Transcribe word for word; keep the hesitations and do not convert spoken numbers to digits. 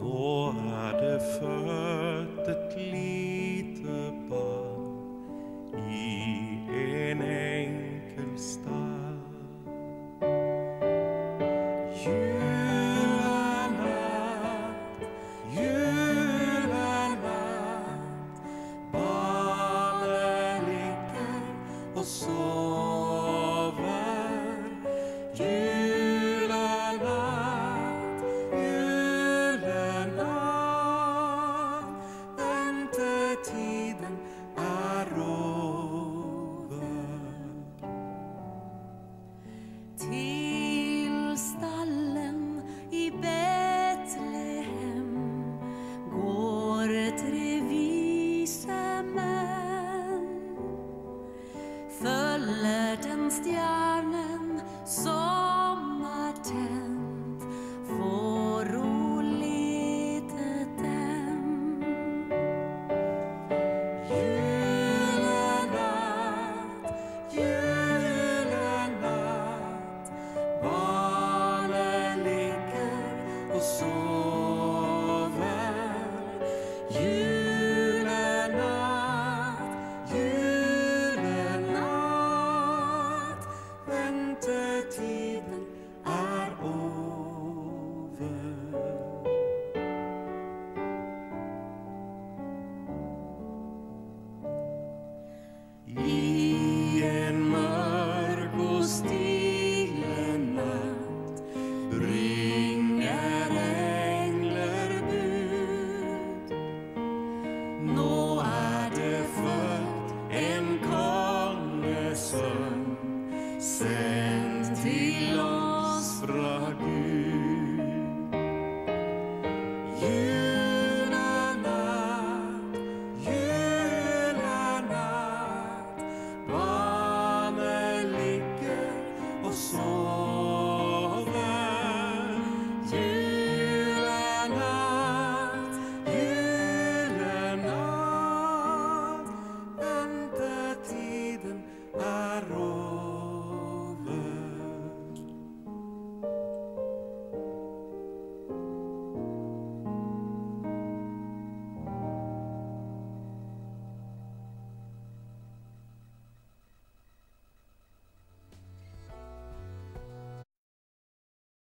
Nå er det født et lite barn i en enkel stall. Julenatt, julenatt, barnet ligger og sover. Julenatt, julenatt, ventetiden er over. Til stallen i Betlehem går tre vise menn, følger den stjernen som er tent for å lede dem. Julenatt, julenatt, barnet ligger og sover. Julenatt, julenatt, ventetiden er over. I en mørk og stille natt bringer engler bud. Nå er det født en kongesønn, sendt til oss fra Gud.